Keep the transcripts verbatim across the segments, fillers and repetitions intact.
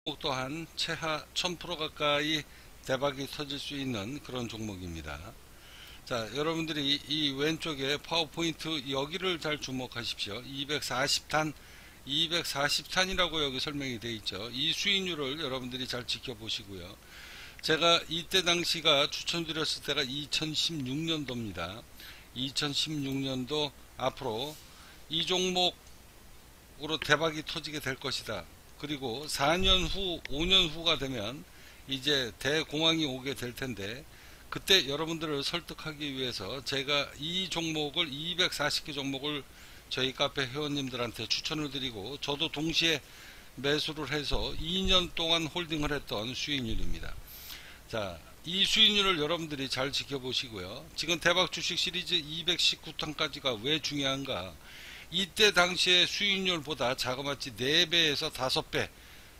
또한 최하 천 퍼센트 가까이 대박이 터질 수 있는 그런 종목입니다. 자, 여러분들이 이 왼쪽에 파워포인트 여기를 잘 주목하십시오. 이백사십 탄, 이백사십 탄이라고 여기 설명이 되어 있죠. 이 수익률을 여러분들이 잘 지켜보시고요. 제가 이때 당시가 추천드렸을 때가 이천십육 년도입니다. 이천십육 년도 앞으로 이 종목으로 대박이 터지게 될 것이다. 그리고 사 년 후, 오 년 후가 되면 이제 대공황이 오게 될 텐데, 그때 여러분들을 설득하기 위해서 제가 이 종목을 이백사십 개 종목을 저희 카페 회원님들한테 추천을 드리고, 저도 동시에 매수를 해서 이 년 동안 홀딩을 했던 수익률입니다. 자, 이 수익률을 여러분들이 잘 지켜보시고요. 지금 대박 주식 시리즈 이백십구 탄까지가 왜 중요한가? 이때 당시의 수익률보다 자그마치 네 배에서 다섯 배,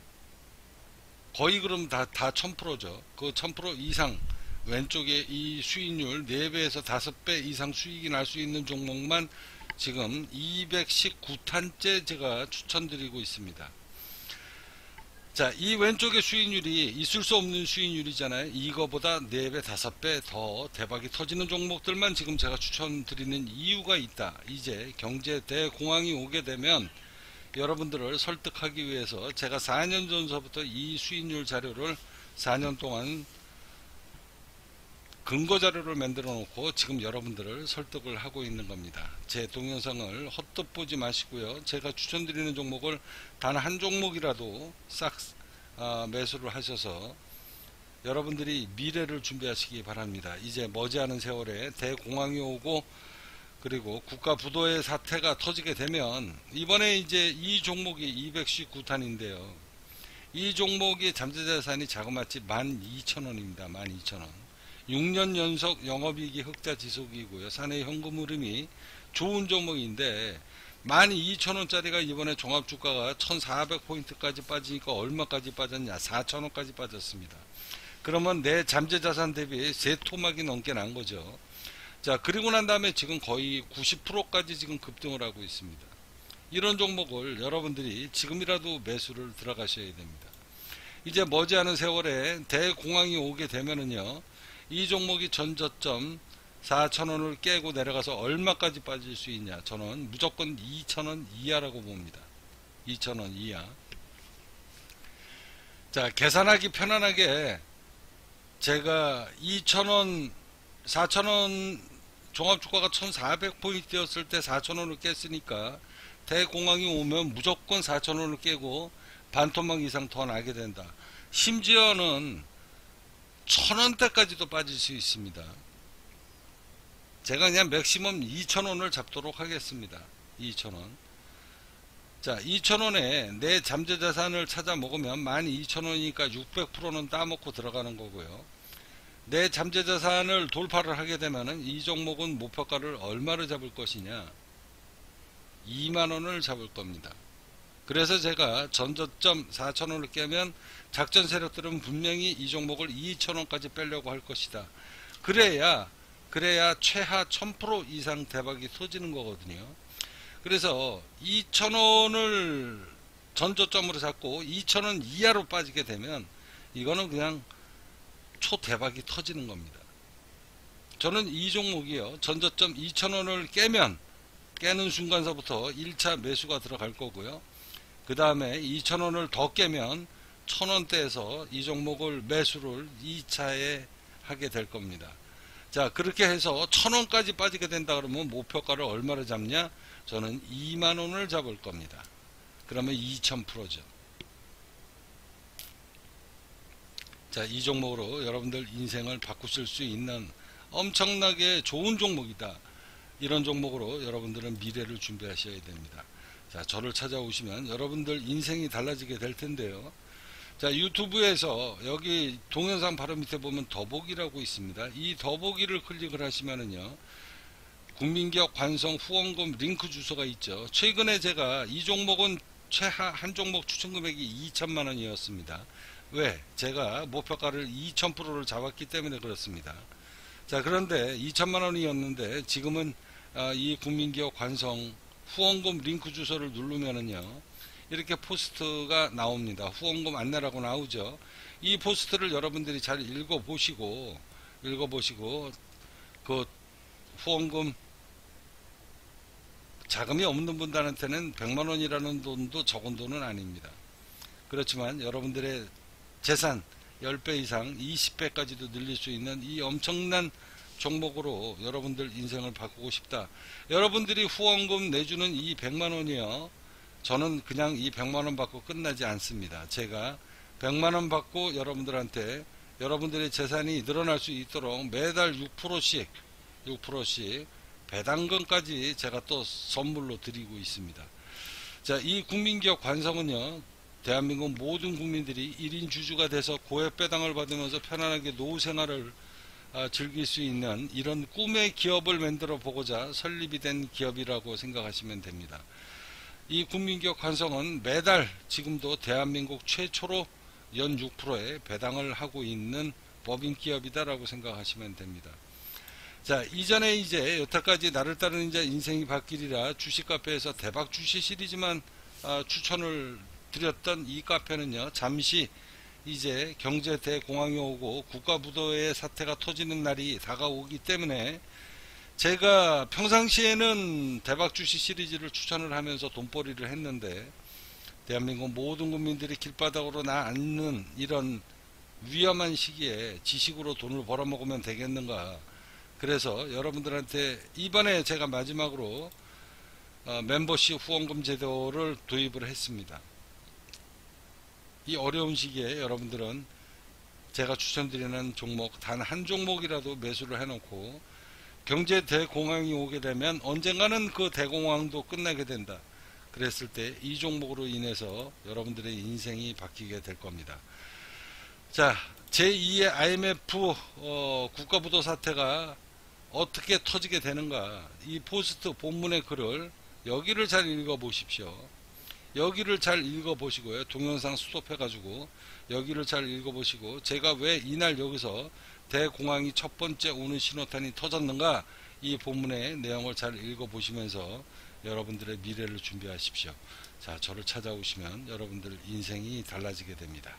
거의 그럼 다, 다 천 퍼센트죠. 그 천 퍼센트 이상, 왼쪽에 이 수익률 네 배에서 다섯 배 이상 수익이 날 수 있는 종목만 지금 이백십구 탄째 제가 추천드리고 있습니다. 자, 이 왼쪽의 수익률이 있을 수 없는 수익률이잖아요. 이거보다 네 배, 다섯 배 더 대박이 터지는 종목들만 지금 제가 추천드리는 이유가 있다. 이제 경제 대공황이 오게 되면 여러분들을 설득하기 위해서 제가 사 년 전서부터 이 수익률 자료를 사 년 동안 근거 자료를 만들어 놓고 지금 여러분들을 설득을 하고 있는 겁니다. 제 동영상을 헛헛 보지 마시고요. 제가 추천드리는 종목을 단 한 종목이라도 싹 아, 매수를 하셔서 여러분들이 미래를 준비하시기 바랍니다. 이제 머지않은 세월에 대공황이 오고, 그리고 국가 부도의 사태가 터지게 되면, 이번에 이제 이 종목이 이백십구 탄인데요. 이 종목의 잠재자산이 자그마치 만 이천 원입니다. 만 이천 원. 육 년 연속 영업이익이 흑자 지속이고요. 사내 현금 흐름이 좋은 종목인데, 만 이천 원짜리가 이번에 종합주가가 천사백 포인트까지 빠지니까 얼마까지 빠졌냐? 사천 원까지 빠졌습니다. 그러면 내 잠재자산 대비 세 토막이 넘게 난 거죠. 자, 그리고 난 다음에 지금 거의 구십 퍼센트까지 지금 급등을 하고 있습니다. 이런 종목을 여러분들이 지금이라도 매수를 들어가셔야 됩니다. 이제 머지않은 세월에 대공황이 오게 되면은요, 이 종목이 전저점 사천 원을 깨고 내려가서 얼마까지 빠질 수 있냐? 저는 무조건 이천 원 이하라고 봅니다. 이천 원 이하. 자, 계산하기 편안하게 제가 이천 원, 사천 원 종합주가가 천사백 포인트였을 때 사천 원을 깼으니까 대공황이 오면 무조건 사천 원을 깨고 반토막 이상 더 나게 된다. 심지어는 천 원대까지도 빠질 수 있습니다. 제가 그냥 맥시멈 이천 원을 잡도록 하겠습니다. 이천 원. 자, 이천 원에 내 잠재자산을 찾아 먹으면 만 이천 원이니까 육백 퍼센트는 따먹고 들어가는 거고요. 내 잠재자산을 돌파를 하게 되면은 이 종목은 목표가를 얼마를 잡을 것이냐? 이만 원을 잡을 겁니다. 그래서 제가 전저점 사천 원을 깨면 작전 세력들은 분명히 이 종목을 이천 원까지 빼려고 할 것이다. 그래야 그래야 최하 천 퍼센트 이상 대박이 터지는 거거든요. 그래서 이천 원을 전저점으로 잡고 이천 원 이하로 빠지게 되면 이거는 그냥 초대박이 터지는 겁니다. 저는 이 종목이요, 전저점 이천 원을 깨면 깨는 순간서부터 일 차 매수가 들어갈 거고요. 그 다음에 이천 원을 더 깨면 천 원대에서 이 종목을 매수를 이 차에 하게 될 겁니다. 자, 그렇게 해서 천 원까지 빠지게 된다 그러면 목표가를 얼마를 잡냐? 저는 이만 원을 잡을 겁니다. 그러면 이천 퍼센트죠. 자, 이 종목으로 여러분들 인생을 바꾸실 수 있는 엄청나게 좋은 종목이다. 이런 종목으로 여러분들은 미래를 준비하셔야 됩니다. 자, 저를 찾아오시면 여러분들 인생이 달라지게 될 텐데요. 자, 유튜브에서 여기 동영상 바로 밑에 보면 더보기라고 있습니다. 이 더보기를 클릭을 하시면은요, 국민기업 관성 후원금 링크 주소가 있죠. 최근에 제가 이 종목은 최하 한 종목 추천 금액이 이천만 원이었습니다. 왜? 제가 목표가를 이천 퍼센트를 잡았기 때문에 그렇습니다. 자, 그런데 이천만 원이었는데 지금은 이 국민기업 관성 후원금 링크 주소를 누르면은요, 이렇게 포스트가 나옵니다. 후원금 안내라고 나오죠. 이 포스트를 여러분들이 잘 읽어보시고 읽어보시고 그 후원금 자금이 없는 분들한테는 백만 원이라는 돈도 적은 돈은 아닙니다. 그렇지만 여러분들의 재산 십 배 이상 이십 배까지도 늘릴 수 있는 이 엄청난 종목으로 여러분들 인생을 바꾸고 싶다. 여러분들이 후원금 내주는 이 백만 원이요. 저는 그냥 이 백만 원 받고 끝나지 않습니다. 제가 백만 원 받고 여러분들한테 여러분들의 재산이 늘어날 수 있도록 매달 육 퍼센트씩 육 퍼센트씩 배당금까지 제가 또 선물로 드리고 있습니다. 자, 이 국민기업 관성은요, 대한민국 모든 국민들이 일 인 주주가 돼서 고액 배당을 받으면서 편안하게 노후 생활을 아, 즐길 수 있는 이런 꿈의 기업을 만들어 보고자 설립이 된 기업이라고 생각하시면 됩니다. 이 국민기업 관성은 매달 지금도 대한민국 최초로 연 육 퍼센트의 배당을 하고 있는 법인 기업이다라고 생각하시면 됩니다. 자, 이전에 이제 여태까지 나를 따르는 이제 인생이 바뀌리라 주식 카페에서 대박 주식 시리즈만 아, 추천을 드렸던 이 카페는요, 잠시 이제 경제 대공황이 오고 국가부도의 사태가 터지는 날이 다가오기 때문에 제가 평상시에는 대박 주식 시리즈를 추천을 하면서 돈벌이를 했는데 대한민국 모든 국민들이 길바닥으로 나앉는 이런 위험한 시기에 지식으로 돈을 벌어먹으면 되겠는가. 그래서 여러분들한테 이번에 제가 마지막으로 어, 멤버십 후원금 제도를 도입을 했습니다. 이 어려운 시기에 여러분들은 제가 추천드리는 종목 단 한 종목이라도 매수를 해놓고 경제 대공황이 오게 되면 언젠가는 그 대공황도 끝나게 된다. 그랬을 때 이 종목으로 인해서 여러분들의 인생이 바뀌게 될 겁니다. 자, 제이의 아이엠에프 어, 국가부도 사태가 어떻게 터지게 되는가, 이 포스트 본문의 글을 여기를 잘 읽어 보십시오. 여기를 잘 읽어보시고요. 동영상 스톱해가지고 여기를 잘 읽어보시고 제가 왜 이날 여기서 대공황이 첫 번째 오는 신호탄이 터졌는가, 이 본문의 내용을 잘 읽어보시면서 여러분들의 미래를 준비하십시오. 자, 저를 찾아오시면 여러분들 인생이 달라지게 됩니다.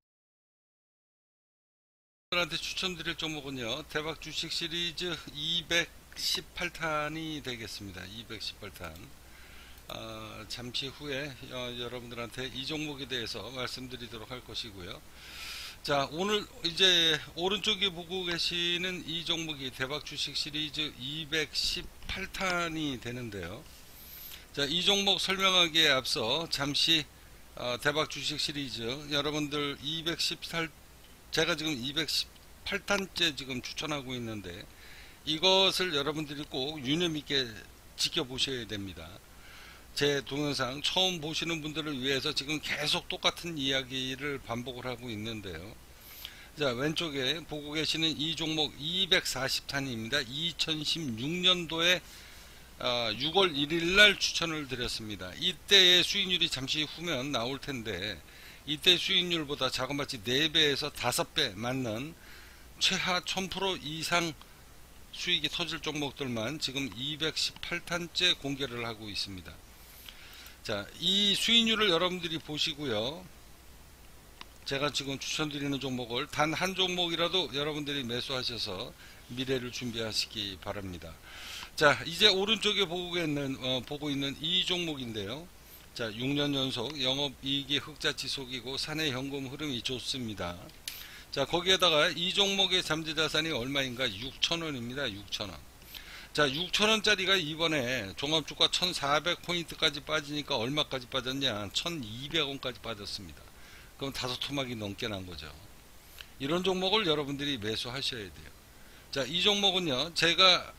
여러분들한테 추천드릴 종목은요, 대박 주식 시리즈 이백십팔 탄이 되겠습니다. 이백십팔 탄. 어, 잠시 후에 어, 여러분들한테 이 종목에 대해서 말씀드리도록 할 것이고요. 자, 오늘 이제 오른쪽에 보고 계시는 이 종목이 대박 주식 시리즈 이백십팔 탄이 되는데요. 자, 이 종목 설명하기에 앞서 잠시 어, 대박 주식 시리즈 여러분들 이백십팔, 제가 지금 이백십팔 탄째 지금 추천하고 있는데 이것을 여러분들이 꼭 유념 있게 지켜보셔야 됩니다. 제 동영상 처음 보시는 분들을 위해서 지금 계속 똑같은 이야기를 반복을 하고 있는데요. 자, 왼쪽에 보고 계시는 이 종목 이백사십 탄입니다. 이천십육 년도에 유월 일일 추천을 드렸습니다. 이때의 수익률이 잠시 후면 나올 텐데 이때 수익률보다 자그마치 네 배에서 다섯 배 맞는 최하 천 퍼센트 이상 수익이 터질 종목들만 지금 이백십팔 탄째 공개를 하고 있습니다. 자, 이 수익률을 여러분들이 보시고요. 제가 지금 추천드리는 종목을 단 한 종목이라도 여러분들이 매수하셔서 미래를 준비하시기 바랍니다. 자, 이제 오른쪽에 보고 있는, 어, 보고 있는 이 종목인데요. 자, 육 년 연속 영업이익이 흑자 지속이고 사내 현금 흐름이 좋습니다. 자, 거기에다가 이 종목의 잠재자산이 얼마인가? 육천 원입니다. 육천 원. 자, 육천 원짜리가 이번에 종합주가 천사백 포인트까지 빠지니까 얼마까지 빠졌냐? 천이백 원까지 빠졌습니다. 그럼 다섯 토막이 넘게 난 거죠. 이런 종목을 여러분들이 매수하셔야 돼요. 자, 이 종목은요, 제가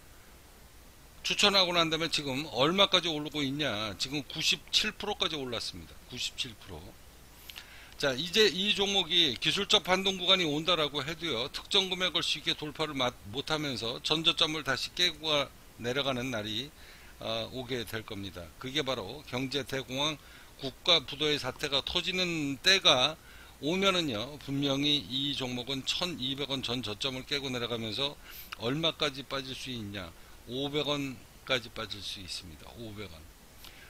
추천하고 난 다음에 지금 얼마까지 오르고 있냐? 지금 구십칠 퍼센트까지 올랐습니다. 구십칠 퍼센트. 자, 이제 이 종목이 기술적 반동 구간이 온다라고 해도요, 특정 금액을 쉽게 돌파를 못하면서 전저점을 다시 깨고 내려가는 날이 어, 오게 될 겁니다. 그게 바로 경제 대공황 국가 부도의 사태가 터지는 때가 오면은요, 분명히 이 종목은 천이백 원 전 저점을 깨고 내려가면서 얼마까지 빠질 수 있냐? 오백 원까지 빠질 수 있습니다. 오백 원.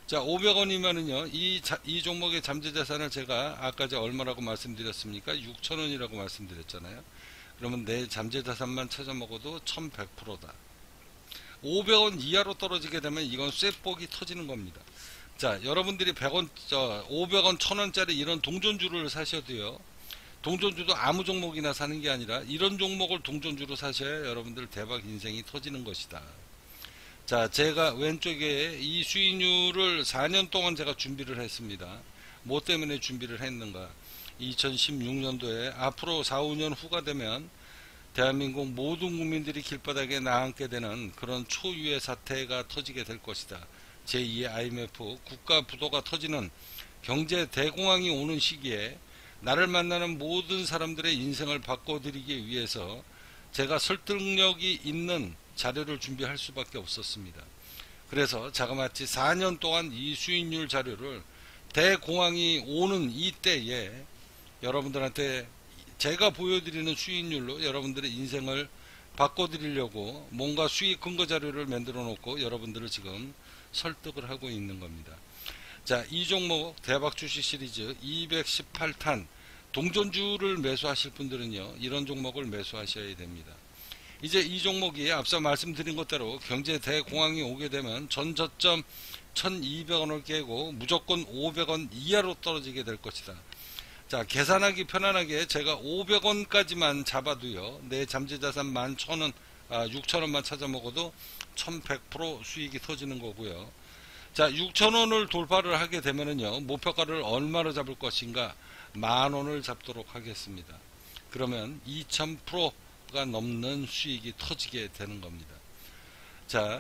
자, 오백 원이면은요, 이, 자, 이 종목의 잠재자산을 제가 아까 저 얼마라고 말씀드렸습니까? 육천 원이라고 말씀드렸잖아요. 그러면 내 잠재자산만 찾아 먹어도 천백 퍼센트다. 오백 원 이하로 떨어지게 되면 이건 쇠복이 터지는 겁니다. 자, 여러분들이 백 원, 저, 오백 원, 천 원짜리 이런 동전주를 사셔도요, 동전주도 아무 종목이나 사는 게 아니라 이런 종목을 동전주로 사셔야 여러분들 대박 인생이 터지는 것이다. 자, 제가 왼쪽에 이 수익률을 사 년 동안 제가 준비를 했습니다. 뭐 때문에 준비를 했는가? 이천십육 년도에 앞으로 사, 오 년 후가 되면 대한민국 모든 국민들이 길바닥에 나앉게 되는 그런 초유의 사태가 터지게 될 것이다. 제이의 아이엠에프 국가 부도가 터지는 경제 대공황이 오는 시기에 나를 만나는 모든 사람들의 인생을 바꿔드리기 위해서 제가 설득력이 있는 자료를 준비할 수밖에 없었습니다. 그래서 자그마치 사 년 동안 이 수익률 자료를 대공황이 오는 이때에 여러분들한테 제가 보여드리는 수익률로 여러분들의 인생을 바꿔드리려고 뭔가 수익 근거 자료를 만들어 놓고 여러분들을 지금 설득을 하고 있는 겁니다. 자, 이 종목 대박 주식 시리즈 이백십팔 탄 동전주를 매수하실 분들은요, 이런 종목을 매수하셔야 됩니다. 이제 이 종목이 앞서 말씀드린 것대로 경제 대공황이 오게 되면 전 저점 천이백 원을 깨고 무조건 오백 원 이하로 떨어지게 될 것이다. 자, 계산하기 편안하게 제가 오백 원까지만 잡아도요, 내 잠재자산 만 천 원, 아, 육천 원만 찾아 먹어도 천백 퍼센트 수익이 터지는 거고요. 자, 육천 원을 돌파를 하게 되면은요, 목표가를 얼마로 잡을 것인가? 만 원을 잡도록 하겠습니다. 그러면 이천 퍼센트가 넘는 수익이 터지게 되는 겁니다. 자,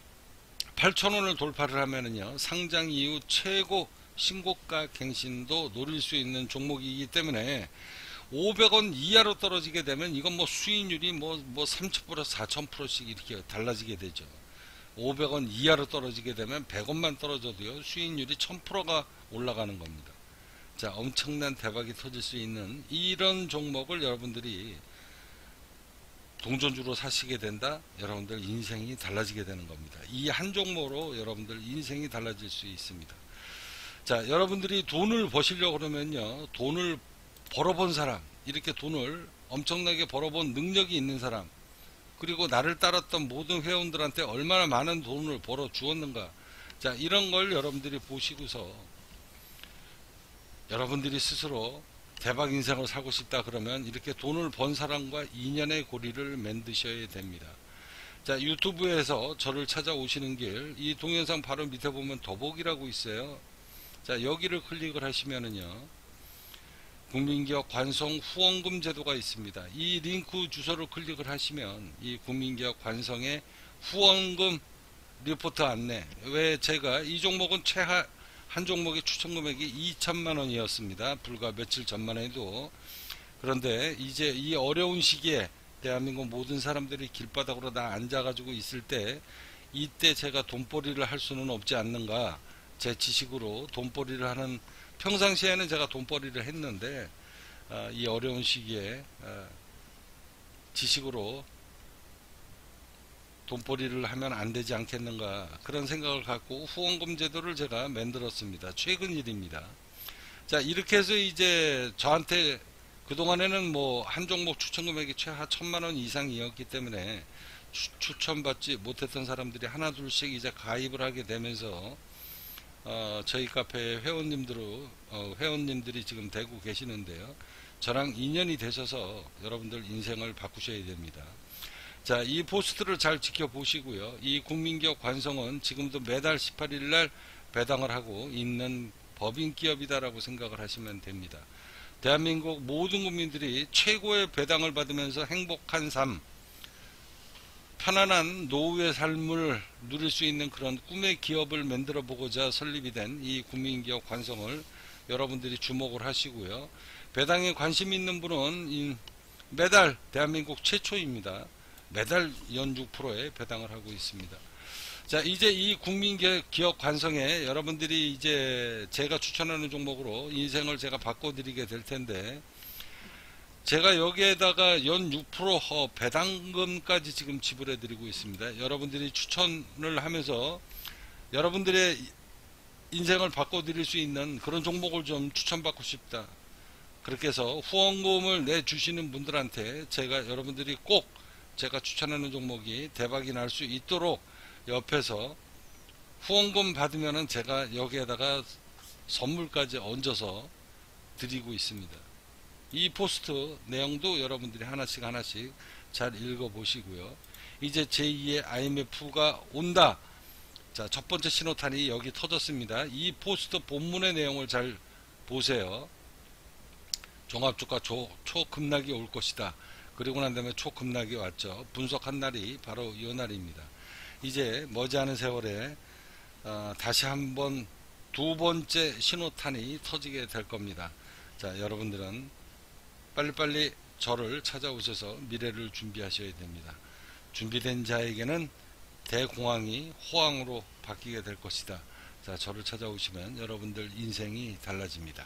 팔천 원을 돌파를 하면은요, 상장 이후 최고 신고가 갱신도 노릴 수 있는 종목이기 때문에 오백 원 이하로 떨어지게 되면 이건 뭐 수익률이 뭐, 뭐 삼천 퍼센트, 사천 퍼센트씩 이렇게 달라지게 되죠. 오백 원 이하로 떨어지게 되면 백 원만 떨어져도요, 수익률이 천 퍼센트가 올라가는 겁니다. 자, 엄청난 대박이 터질 수 있는 이런 종목을 여러분들이 동전주로 사시게 된다, 여러분들 인생이 달라지게 되는 겁니다. 이 한 종목으로 여러분들 인생이 달라질 수 있습니다. 자, 여러분들이 돈을 버시려고 그러면요, 돈을 벌어본 사람, 이렇게 돈을 엄청나게 벌어본 능력이 있는 사람, 그리고 나를 따랐던 모든 회원들한테 얼마나 많은 돈을 벌어 주었는가, 자, 이런 걸 여러분들이 보시고서 여러분들이 스스로 대박 인생을 살고 싶다 그러면 이렇게 돈을 번 사람과 인연의 고리를 맺으셔야 됩니다. 자, 유튜브에서 저를 찾아오시는 길, 이 동영상 바로 밑에 보면 더보기라고 있어요. 자, 여기를 클릭을 하시면은요, 국민기업 관성 후원금 제도가 있습니다. 이 링크 주소를 클릭을 하시면 이 국민기업 관성의 후원금 리포트 안내, 왜 제가 이 종목은 최하 한 종목의 추천 금액이 이천만 원이었습니다. 불과 며칠 전만 해도. 그런데 이제 이 어려운 시기에 대한민국 모든 사람들이 길바닥으로 다 앉아가지고 있을 때, 이때 제가 돈벌이를 할 수는 없지 않는가, 제 지식으로 돈벌이를 하는, 평상시에는 제가 돈벌이를 했는데 어, 이 어려운 시기에 어, 지식으로 돈벌이를 하면 안 되지 않겠는가, 그런 생각을 갖고 후원금 제도를 제가 만들었습니다. 최근 일입니다. 자, 이렇게 해서 이제 저한테 그동안에는 뭐 한 종목 추천 금액이 최하 천만 원 이상이었기 때문에 추, 추천받지 못했던 사람들이 하나 둘씩 이제 가입을 하게 되면서 어, 저희 카페 회원님들로 어, 회원님들이 지금 되고 계시는데요, 저랑 인연이 되셔서 여러분들 인생을 바꾸셔야 됩니다. 자, 이 포스트를 잘 지켜보시고요. 이 국민기업 관성은 지금도 매달 십팔 일 날 배당을 하고 있는 법인 기업이다라고 생각을 하시면 됩니다. 대한민국 모든 국민들이 최고의 배당을 받으면서 행복한 삶, 편안한 노후의 삶을 누릴 수 있는 그런 꿈의 기업을 만들어 보고자 설립이 된 이 국민기업 관성을 여러분들이 주목을 하시고요. 배당에 관심 있는 분은 매달 대한민국 최초입니다. 매달 연 육 퍼센트의 배당을 하고 있습니다. 자, 이제 이 국민기업 관성에 여러분들이 이제 제가 추천하는 종목으로 인생을 제가 바꿔드리게 될 텐데, 제가 여기에다가 연 육 퍼센트 배당금까지 지금 지불해 드리고 있습니다. 여러분들이 추천을 하면서 여러분들의 인생을 바꿔드릴 수 있는 그런 종목을 좀 추천받고 싶다. 그렇게 해서 후원금을 내주시는 분들한테 제가 여러분들이 꼭 제가 추천하는 종목이 대박이 날 수 있도록 옆에서 후원금 받으면은 제가 여기에다가 선물까지 얹어서 드리고 있습니다. 이 포스트 내용도 여러분들이 하나씩 하나씩 잘 읽어 보시고요. 이제 제이의 아이엠에프가 온다. 자, 첫 번째 신호탄이 여기 터졌습니다. 이 포스트 본문의 내용을 잘 보세요. 종합주가 초, 초급락이 올 것이다. 그리고 난 다음에 초급락이 왔죠. 분석한 날이 바로 이 날입니다. 이제 머지않은 세월에 어, 다시 한번 두 번째 신호탄이 터지게 될 겁니다. 자, 여러분들은 빨리빨리 저를 찾아오셔서 미래를 준비하셔야 됩니다. 준비된 자에게는 대공황이 호황으로 바뀌게 될 것이다. 자, 저를 찾아오시면 여러분들 인생이 달라집니다.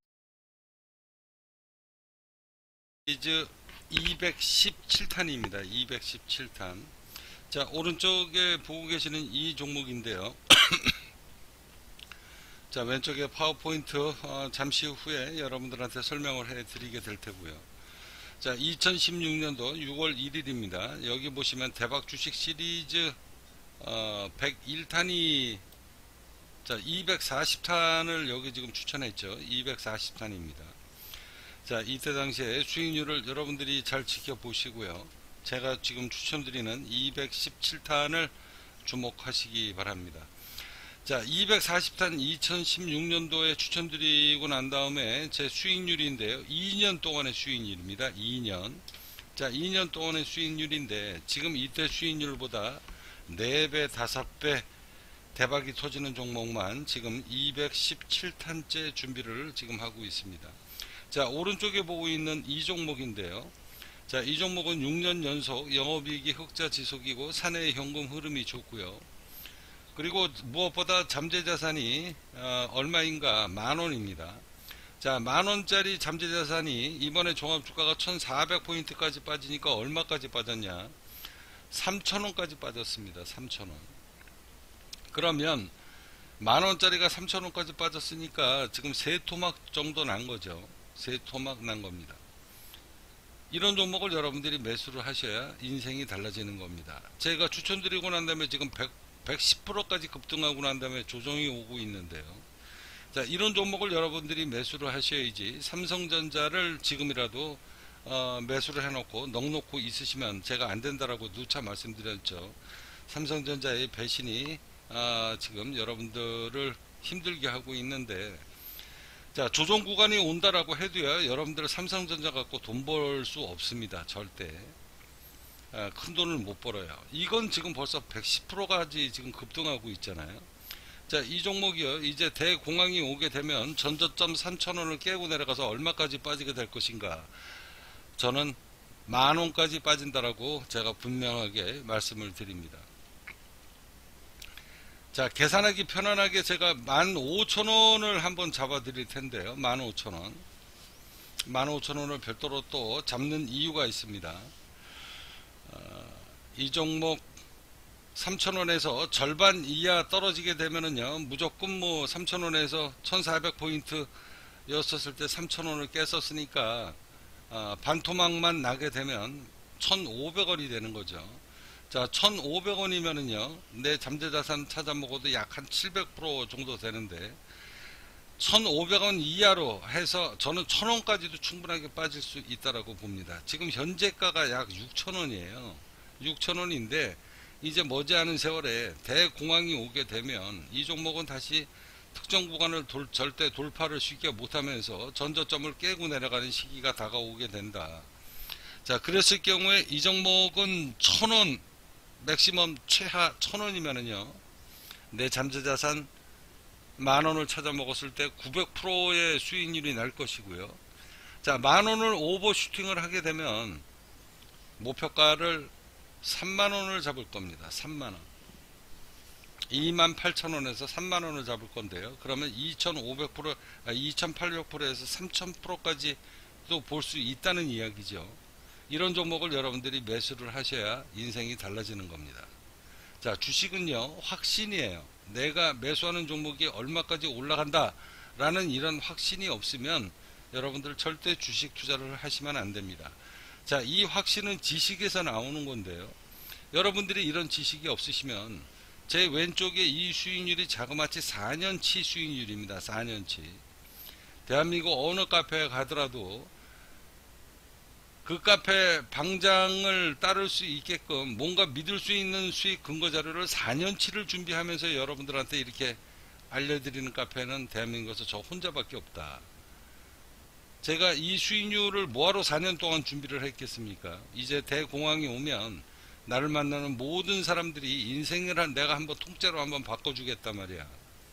이즈 이백십칠 탄입니다. 이백십칠 탄. 자, 오른쪽에 보고 계시는 이 종목인데요. 자, 왼쪽에 파워포인트 어, 잠시 후에 여러분들한테 설명을 해 드리게 될 테고요. 자, 이천십육 년도 유월 일일입니다. 여기 보시면 대박 주식 시리즈 어, 백일 탄이 자, 이백사십 탄을 여기 지금 추천했죠. 이백사십 탄입니다. 자, 이때 당시에 수익률을 여러분들이 잘 지켜보시고요. 제가 지금 추천드리는 이백십칠 탄을 주목하시기 바랍니다. 자, 이백사십 탄 이천십육 년도에 추천드리고 난 다음에 제 수익률인데요. 이 년 동안의 수익률입니다. 이 년. 자, 이 년 동안의 수익률인데 지금 이때 수익률보다 네 배, 다섯 배 대박이 터지는 종목만 지금 이백십칠 탄째 준비를 지금 하고 있습니다. 자, 오른쪽에 보고 있는 이 종목인데요. 자, 이 종목은 육 년 연속 영업이익이 흑자 지속이고 사내의 현금 흐름이 좋고요. 그리고 무엇보다 잠재자산이 어, 얼마인가? 만원입니다. 자, 만원짜리 잠재자산이 이번에 종합주가가 천사백 포인트까지 빠지니까 얼마까지 빠졌냐? 삼천원까지 빠졌습니다. 삼천원. 그러면 만원짜리가 삼천원까지 빠졌으니까 지금 세 토막 정도 난 거죠. 세 토막 난 겁니다. 이런 종목을 여러분들이 매수를 하셔야 인생이 달라지는 겁니다. 제가 추천드리고 난 다음에 지금 백, 백십 퍼센트까지 급등하고 난 다음에 조정이 오고 있는데요. 자, 이런 종목을 여러분들이 매수를 하셔야지 삼성전자를 지금이라도 어, 매수를 해놓고 넉놓고 있으시면 제가 안 된다라고 누차 말씀드렸죠. 삼성전자의 배신이 어, 지금 여러분들을 힘들게 하고 있는데, 자, 조정 구간이 온다라고 해도요, 여러분들 삼성전자 갖고 돈 벌 수 없습니다. 절대. 아, 큰 돈을 못 벌어요. 이건 지금 벌써 백십 퍼센트까지 지금 급등하고 있잖아요. 자, 이 종목이요, 이제 대공황이 오게 되면 전저점 삼천원을 깨고 내려가서 얼마까지 빠지게 될 것인가. 저는 만원까지 빠진다라고 제가 분명하게 말씀을 드립니다. 자, 계산하기 편안하게 제가 만 오천원을 한번 잡아 드릴 텐데요. 만 오천원. 만 오천원을 별도로 또 잡는 이유가 있습니다. 어, 이 종목 삼천원에서 절반 이하 떨어지게 되면은요, 무조건 뭐 삼천원에서 천사백 포인트 였었을 때 삼천원을 깼었으니까 어, 반토막만 나게 되면 천오백원이 되는 거죠. 자, 천오백원이면은요, 내 잠재자산 찾아 먹어도 약 한 칠백 퍼센트 정도 되는데, 천오백원 이하로 해서 저는 천원까지도 충분하게 빠질 수 있다라고 봅니다. 지금 현재가가 약 육천원이에요. 육천원인데, 이제 머지않은 세월에 대공황이 오게 되면, 이 종목은 다시 특정 구간을 돌, 절대 돌파를 쉽게 못하면서 전저점을 깨고 내려가는 시기가 다가오게 된다. 자, 그랬을 경우에 이 종목은 천원, 맥시멈 최하 천원이면은요, 내 잠재자산 만원을 찾아 먹었을 때 구백 퍼센트의 수익률이 날 것이고요. 자, 만원을 오버슈팅을 하게 되면 목표가를 삼만원을 잡을 겁니다. 삼만원. 이만 팔천원에서 삼만원을 잡을 건데요. 그러면 이천오백 퍼센트, 아, 이천팔백 퍼센트에서 삼천 퍼센트까지 또 볼 수 있다는 이야기죠. 이런 종목을 여러분들이 매수를 하셔야 인생이 달라지는 겁니다. 자, 주식은요, 확신이에요. 내가 매수하는 종목이 얼마까지 올라간다 라는 이런 확신이 없으면 여러분들 절대 주식 투자를 하시면 안 됩니다. 자, 이 확신은 지식에서 나오는 건데요. 여러분들이 이런 지식이 없으시면 제 왼쪽에 이 수익률이 자그마치 사 년치 수익률입니다. 사 년치. 대한민국 어느 카페에 가더라도 그 카페 방장을 따를 수 있게끔 뭔가 믿을 수 있는 수익 근거 자료를 사 년치를 준비하면서 여러분들한테 이렇게 알려드리는 카페는 대한민국에서 저 혼자밖에 없다. 제가 이 수익률을 뭐하러 사 년 동안 준비를 했겠습니까? 이제 대공황이 오면 나를 만나는 모든 사람들이 인생을 한 내가 한번 통째로 한번 바꿔주겠단 말이야.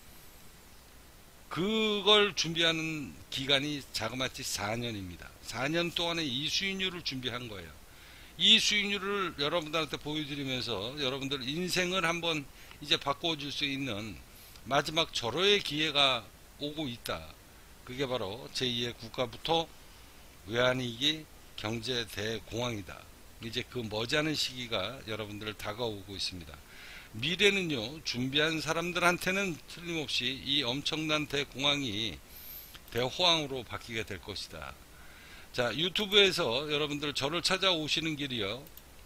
그걸 준비하는 기간이 자그마치 사 년입니다. 사 년 동안에 이 수익률을 준비한 거예요. 이 수익률을 여러분들한테 보여드리면서 여러분들 인생을 한번 이제 바꿔줄 수 있는 마지막 절호의 기회가 오고 있다. 그게 바로 제이의 국가부터 외환위기 경제 대공황이다. 이제 그 머지않은 시기가 여러분들 다가오고 있습니다. 미래는요, 준비한 사람들한테는 틀림없이 이 엄청난 대공황이 대호황으로 바뀌게 될 것이다. 자, 유튜브에서 여러분들 저를 찾아오시는 길이요.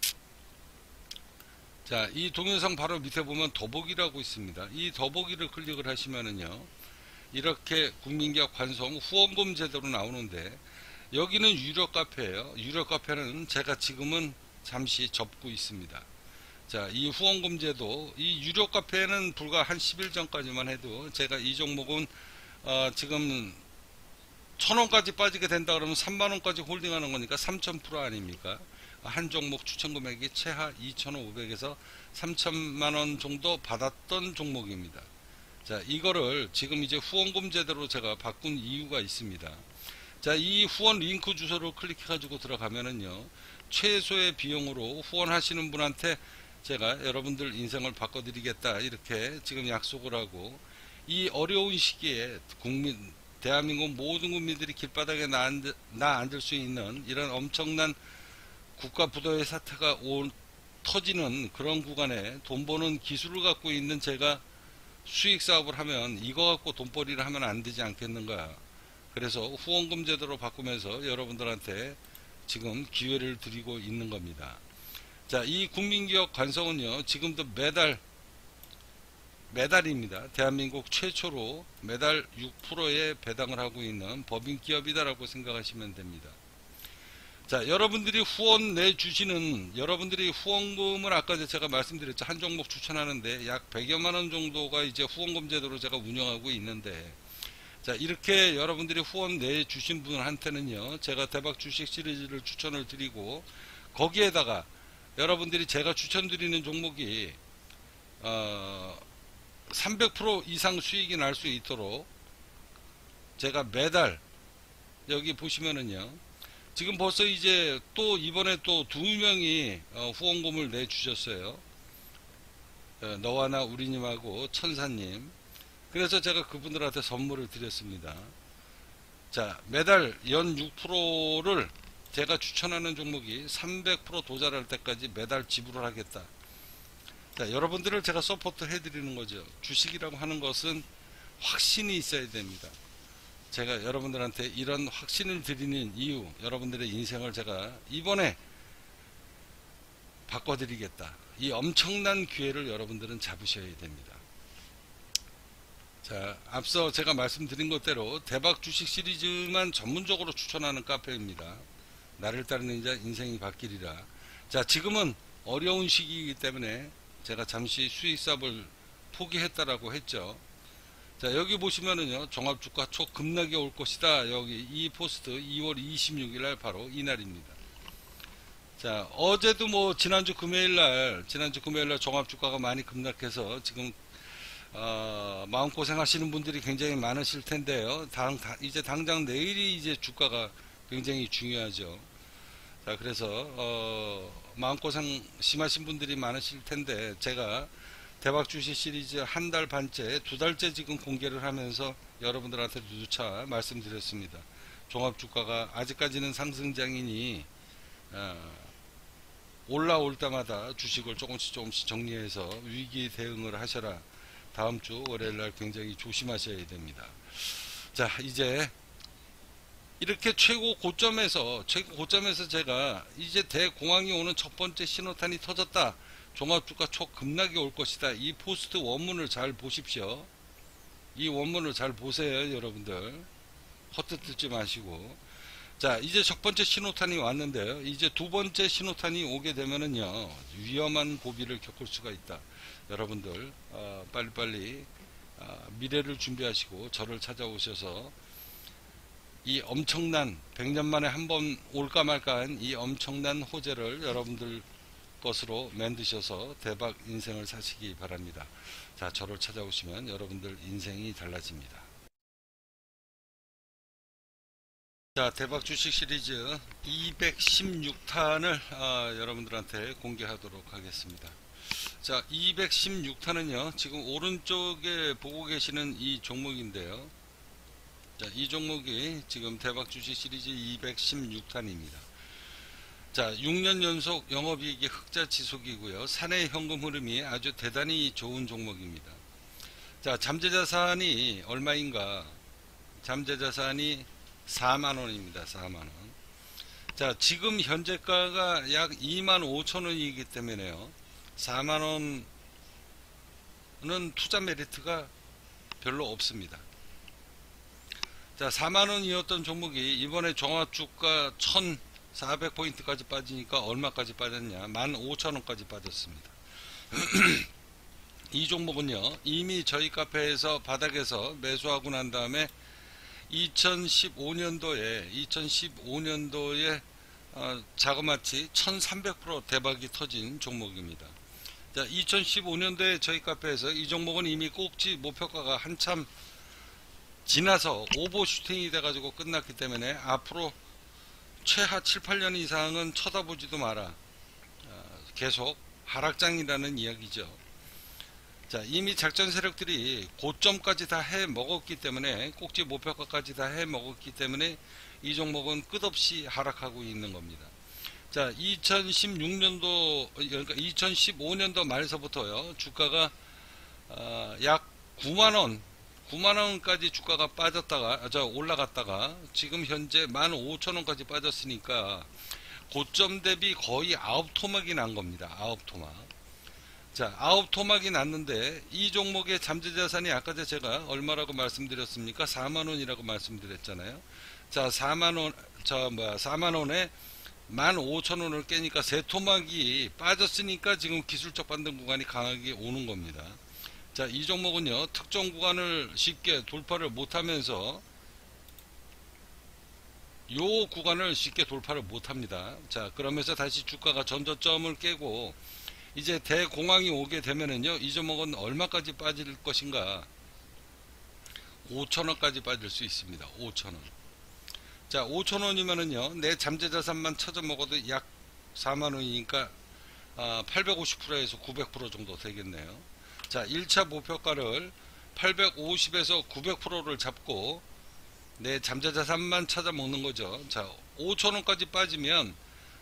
자, 이 동영상 바로 밑에 보면 더보기라고 있습니다. 이 더보기를 클릭을 하시면은요, 이렇게 국민기업 관성 후원금 제도로 나오는데, 여기는 유료 카페예요. 유료 카페는 제가 지금은 잠시 접고 있습니다. 자, 이 후원금 제도, 이 유료 카페는 불과 한 십 일 전까지만 해도 제가 이 종목은 어, 지금 천 원까지 빠지게 된다 그러면 삼만 원까지 홀딩하는 거니까 삼천 퍼센트 아닙니까? 한 종목 추천 금액이 최하 이천오백에서 삼천만 원 정도 받았던 종목입니다. 자, 이거를 지금 이제 후원금 제도로 제가 바꾼 이유가 있습니다. 자, 이 후원 링크 주소를 클릭해 가지고 들어가면은요, 최소의 비용으로 후원하시는 분한테 제가 여러분들 인생을 바꿔드리겠다 이렇게 지금 약속을 하고, 이 어려운 시기에 국민 대한민국 모든 국민들이 길바닥에 나 앉을 수 있는 이런 엄청난 국가 부도의 사태가 온, 터지는 그런 구간에 돈 버는 기술을 갖고 있는 제가 수익 사업을 하면 이거 갖고 돈벌이를 하면 안 되지 않겠는가. 그래서 후원금 제도로 바꾸면서 여러분들한테 지금 기회를 드리고 있는 겁니다. 자, 이 국민기업 관성은요, 지금도 매달 매달입니다. 대한민국 최초로 매달 육 퍼센트의 배당을 하고 있는 법인기업이다라고 생각하시면 됩니다. 자, 여러분들이 후원 내주시는, 여러분들이 후원금을 아까 제가 말씀드렸죠. 한 종목 추천하는데 약 백여만 원 정도가 이제 후원금 제도로 제가 운영하고 있는데, 자, 이렇게 여러분들이 후원 내주신 분한테는요, 제가 대박 주식 시리즈를 추천을 드리고, 거기에다가 여러분들이 제가 추천드리는 종목이 어, 삼백 퍼센트 이상 수익이 날 수 있도록 제가 매달 여기 보시면은요, 지금 벌써 이제 또 이번에 또 두 명이 어, 후원금을 내주셨어요. 어, 너와 나 우리님하고 천사님. 그래서 제가 그분들한테 선물을 드렸습니다. 자, 매달 연 육 퍼센트를 제가 추천하는 종목이 삼백 퍼센트 도달할 때까지 매달 지불을 하겠다. 자, 여러분들을 제가 서포트 해드리는 거죠. 주식이라고 하는 것은 확신이 있어야 됩니다. 제가 여러분들한테 이런 확신을 드리는 이유, 여러분들의 인생을 제가 이번에 바꿔드리겠다. 이 엄청난 기회를 여러분들은 잡으셔야 됩니다. 자, 앞서 제가 말씀드린 것대로 대박 주식 시리즈만 전문적으로 추천하는 카페입니다. 나를 따르는 자 인생이 바뀌리라. 자, 지금은 어려운 시기이기 때문에 제가 잠시 수익 사업을 포기했다라고 했죠. 자, 여기 보시면은요, 종합주가 초급락이 올 것이다. 여기 이 포스트 이월 이십육일 날 바로 이날입니다. 자, 어제도 뭐 지난주 금요일 날, 지난주 금요일 날 종합주가가 많이 급락해서 지금 어, 마음고생 하시는 분들이 굉장히 많으실 텐데요. 당, 당, 이제 당장 내일이 이제 주가가 굉장히 중요하죠. 자, 그래서 어, 마음고생 심하신 분들이 많으실 텐데, 제가 대박 주식 시리즈 한 달 반째, 두 달째 지금 공개를 하면서 여러분들한테 누차 말씀드렸습니다. 종합주가가 아직까지는 상승장이니 어, 올라올 때마다 주식을 조금씩 조금씩 정리해서 위기 대응을 하셔라. 다음 주 월요일날 굉장히 조심하셔야 됩니다. 자, 이제 이렇게 최고 고점에서 최고 고점에서 제가 이제 대공황이 오는 첫 번째 신호탄이 터졌다, 종합주가 초급락이 올 것이다, 이 포스트 원문을 잘 보십시오. 이 원문을 잘 보세요, 여러분들. 헛뜯지 마시고. 자, 이제 첫 번째 신호탄이 왔는데요, 이제 두 번째 신호탄이 오게 되면은요 위험한 고비를 겪을 수가 있다. 여러분들 어, 빨리빨리 어, 미래를 준비하시고 저를 찾아오셔서 이 엄청난 백 년 만에 한 번 올까 말까한 이 엄청난 호재를 여러분들 것으로 만드셔서 대박 인생을 사시기 바랍니다. 자, 저를 찾아오시면 여러분들 인생이 달라집니다. 자, 대박 주식 시리즈 이백십육 탄을 아, 여러분들한테 공개하도록 하겠습니다. 자, 이백십육 탄은요 지금 오른쪽에 보고 계시는 이 종목인데요, 자, 이 종목이 지금 대박 주식 시리즈 이백십육 탄입니다. 자, 육 년 연속 영업이익이 흑자 지속이고요, 사내 현금 흐름이 아주 대단히 좋은 종목입니다. 자, 잠재자산이 얼마인가? 잠재자산이 사만 원입니다. 사만 원. 자, 지금 현재가가 약 이만 오천 원이기 때문에요, 사만 원은 투자 메리트가 별로 없습니다. 자, 사만 원이었던 종목이 이번에 종합주가 천사백 포인트까지 빠지니까 얼마까지 빠졌냐? 만 오천 원까지 빠졌습니다. 이 종목은요 이미 저희 카페에서 바닥에서 매수하고 난 다음에 이천십오 년도에 이천십오 년도에 어, 자그마치 천삼백 퍼센트 대박이 터진 종목입니다. 자, 이천십오 년도에 저희 카페에서 이 종목은 이미 꼭지 목표가가 한참 지나서 오버슈팅이 돼가지고 끝났기 때문에 앞으로 최하 칠, 팔 년 이상은 쳐다보지도 마라, 어, 계속 하락장이라는 이야기죠. 자, 이미 작전 세력들이 고점까지 다 해 먹었기 때문에, 꼭지 목표가까지 다 해 먹었기 때문에 이 종목은 끝없이 하락하고 있는 겁니다. 자, 이천십육 년도 그러니까 이천십오 년도 말서부터요 주가가 어, 약 구만 원 구만 원까지 주가가 빠졌다가 저 올라갔다가 지금 현재 만 오천 원까지 빠졌으니까 고점 대비 거의 아홉 토막이 난 겁니다. 아홉 토막. 자, 아홉 토막이 났는데 이 종목의 잠재자산이 아까 제가 얼마라고 말씀드렸습니까? 사만 원이라고 말씀드렸잖아요. 자, 사만 원, 저 뭐야, 사만 원에 만 오천 원을 깨니까 세 토막이 빠졌으니까 지금 기술적 반등 구간이 강하게 오는 겁니다. 자, 이 종목은요 특정 구간을 쉽게 돌파를 못하면서 요 구간을 쉽게 돌파를 못합니다. 자, 그러면서 다시 주가가 전저점을 깨고 이제 대공황이 오게 되면은요 이 종목은 얼마까지 빠질 것인가? 오천 원까지 빠질 수 있습니다. 오천 원. 자, 오천 원이면은요 내 잠재자산만 찾아 먹어도 약 사만 원이니까 아, 팔백오십 퍼센트에서 구백 퍼센트 정도 되겠네요. 자, 일 차 목표가를 팔백오십에서 구백 퍼센트를 잡고 내 잠재자산만 찾아 먹는 거죠. 자, 오천 원까지 빠지면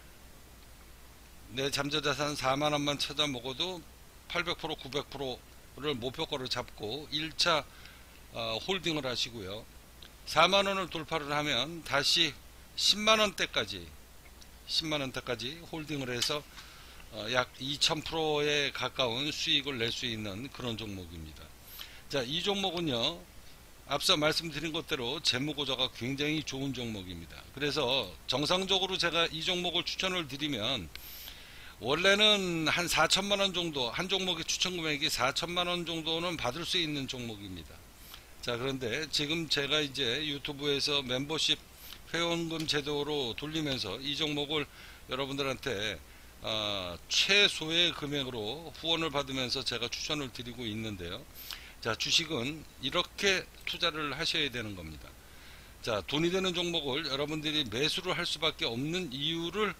내 잠재자산 사만 원만 찾아 먹어도 팔백 퍼센트 구백 퍼센트를 목표가를 잡고 일 차 어, 홀딩을 하시고요. 사만 원을 돌파를 하면 다시 십만 원대까지 십만 원대까지 홀딩을 해서 어, 약 이천 퍼센트에 가까운 수익을 낼 수 있는 그런 종목입니다. 자, 이 종목은요 앞서 말씀드린 것대로 재무구조가 굉장히 좋은 종목입니다. 그래서 정상적으로 제가 이 종목을 추천을 드리면 원래는 한 사천만 원 정도, 한 종목의 추천 금액이 사천만 원 정도는 받을 수 있는 종목입니다. 자, 그런데 지금 제가 이제 유튜브에서 멤버십 회원금 제도로 돌리면서 이 종목을 여러분들한테 어, 최소의 금액으로 후원을 받으면서 제가 추천을 드리고 있는데요. 자, 주식은 이렇게 투자를 하셔야 되는 겁니다. 자, 돈이 되는 종목을 여러분들이 매수를 할 수밖에 없는 이유를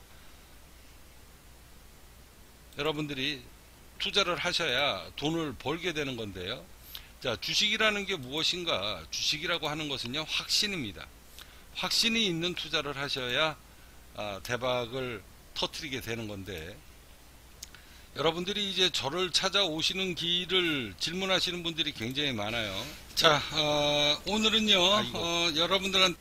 여러분들이 투자를 하셔야 돈을 벌게 되는 건데요. 자, 주식이라는 게 무엇인가? 주식이라고 하는 것은요 확신입니다. 확신이 있는 투자를 하셔야 아, 대박을 터뜨리게 되는 건데 여러분들이 이제 저를 찾아오시는 길을 질문하시는 분들이 굉장히 많아요. 자, 어, 오늘은요, 어, 여러분들한,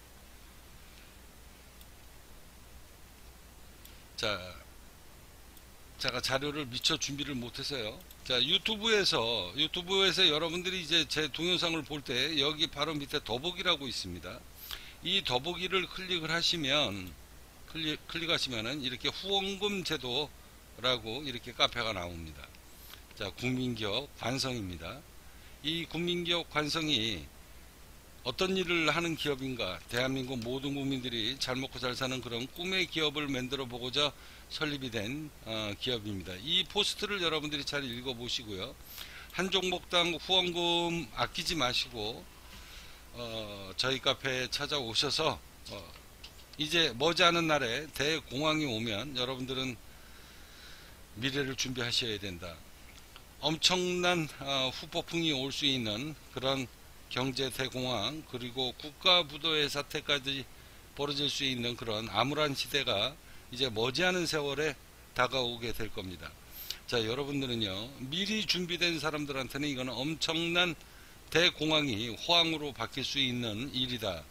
자, 제가 자료를 미처 준비를 못해서요. 자, 유튜브에서, 유튜브에서 여러분들이 이제 제 동영상을 볼 때 여기 바로 밑에 더보기라고 있습니다. 이 더보기를 클릭을 하시면, 클릭, 클릭하시면은 이렇게 후원금 제도라고 이렇게 카페가 나옵니다. 자, 국민기업 관성입니다. 이 국민기업 관성이 어떤 일을 하는 기업인가, 대한민국 모든 국민들이 잘 먹고 잘 사는 그런 꿈의 기업을 만들어 보고자 설립이 된 어, 기업입니다. 이 포스트를 여러분들이 잘 읽어보시고요. 한 종목당 후원금 아끼지 마시고 어, 저희 카페에 찾아오셔서 어, 이제 머지않은 날에 대공황이 오면 여러분들은 미래를 준비하셔야 된다. 엄청난 어, 후폭풍이 올 수 있는 그런 경제 대공황, 그리고 국가부도의 사태까지 벌어질 수 있는 그런 암울한 시대가 이제 머지않은 세월에 다가오게 될 겁니다. 자, 여러분들은요, 미리 준비된 사람들한테는 이거는 엄청난 대공황이 호황으로 바뀔 수 있는 일이다.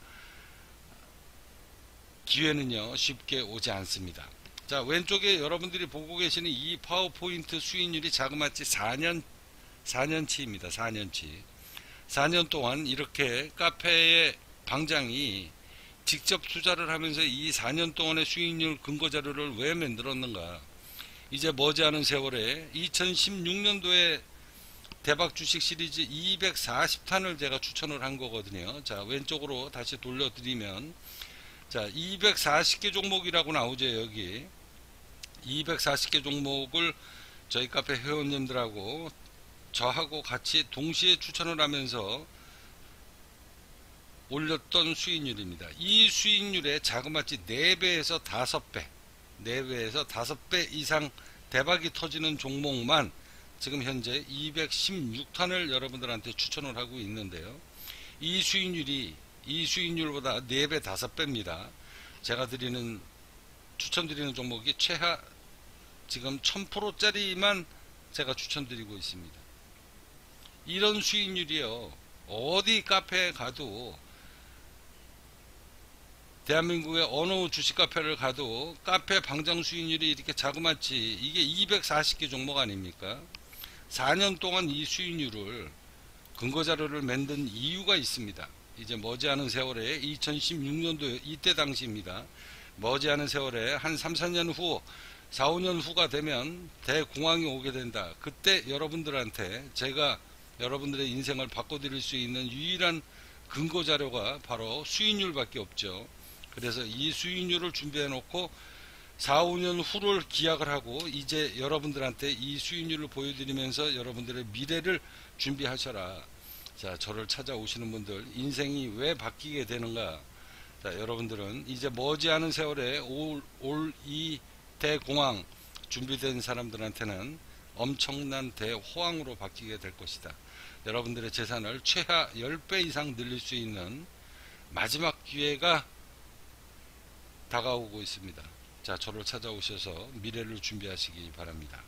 기회는요 쉽게 오지 않습니다. 자, 왼쪽에 여러분들이 보고 계시는 이 파워포인트 수익률이 자그마치 사 년 사 년치입니다. 사 년치. 사 년 동안 이렇게 카페의 방장이 직접 투자를 하면서 이 사 년 동안의 수익률 근거 자료를 왜 만들었는가? 이제 머지않은 세월에 이천십육 년도에 대박 주식 시리즈 이백사십 탄을 제가 추천을 한 거거든요. 자, 왼쪽으로 다시 돌려드리면, 자, 이백사십 개 종목이라고 나오죠. 여기 이백사십 개 종목을 저희 카페 회원님들하고 저하고 같이 동시에 추천을 하면서 올렸던 수익률입니다. 이 수익률의 자그마치 네 배에서 다섯 배, 네 배에서 다섯 배 이상 대박이 터지는 종목만 지금 현재 이백십육 탄을 여러분들한테 추천을 하고 있는데요. 이 수익률이 이 수익률보다 네 배, 다섯 배입니다. 제가 드리는, 추천드리는 종목이 최하 지금 천 퍼센트짜리만 제가 추천드리고 있습니다. 이런 수익률이요, 어디 카페에 가도, 대한민국의 어느 주식 카페를 가도 카페 방장 수익률이 이렇게 자그마치, 이게 이백사십 개 종목 아닙니까? 사 년 동안 이 수익률을 근거자료를 만든 이유가 있습니다. 이제 머지않은 세월에 이천십육 년도 이때 당시입니다. 머지않은 세월에 한 삼, 사 년 후, 사, 오 년 후가 되면 대공황이 오게 된다. 그때 여러분들한테 제가 여러분들의 인생을 바꿔드릴 수 있는 유일한 근거자료가 바로 수익률밖에 없죠. 그래서 이 수익률을 준비해 놓고 사, 오 년 후를 기약을 하고 이제 여러분들한테 이 수익률을 보여드리면서 여러분들의 미래를 준비하셔라. 자, 저를 찾아오시는 분들 인생이 왜 바뀌게 되는가? 자, 여러분들은 이제 머지않은 세월에 올, 올 이 대공황 준비된 사람들한테는 엄청난 대호황으로 바뀌게 될 것이다. 여러분들의 재산을 최하 십 배 이상 늘릴 수 있는 마지막 기회가 다가오고 있습니다. 자, 저를 찾아오셔서 미래를 준비하시기 바랍니다.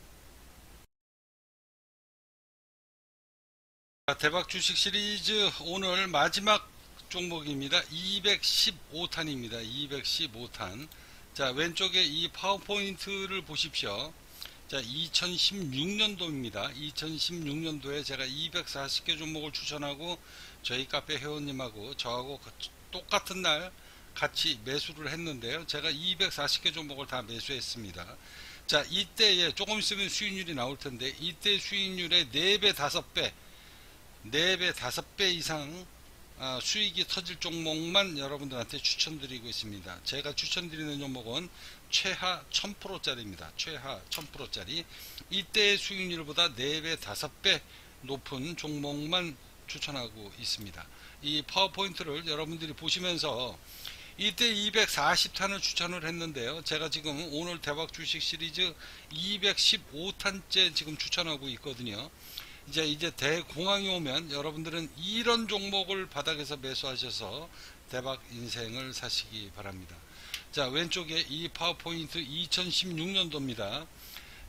자, 대박 주식 시리즈 오늘 마지막 종목입니다. 이백십오 탄입니다. 이백십오 탄. 자, 왼쪽에 이 파워포인트를 보십시오. 자, 이천십육 년도입니다. 이천십육 년도에 제가 이백사십 개 종목을 추천하고 저희 카페 회원님하고 저하고 똑같은 날 같이 매수를 했는데요. 제가 이백사십 개 종목을 다 매수했습니다. 자, 이때에 조금 있으면 수익률이 나올 텐데 이때 수익률의 네 배, 다섯 배, 네 배, 다섯 배 이상 수익이 터질 종목만 여러분들한테 추천드리고 있습니다. 제가 추천드리는 종목은 최하 천 퍼센트짜리입니다. 최하 천 퍼센트짜리. 이때의 수익률보다 네 배, 다섯 배 높은 종목만 추천하고 있습니다. 이 파워포인트를 여러분들이 보시면서 이때 이백사십 탄을 추천을 했는데요. 제가 지금 오늘 대박 주식 시리즈 이백십오 탄째 지금 추천하고 있거든요. 이제 이제 대공황이 오면 여러분들은 이런 종목을 바닥에서 매수하셔서 대박 인생을 사시기 바랍니다. 자, 왼쪽에 이 파워포인트 이천십육 년도입니다.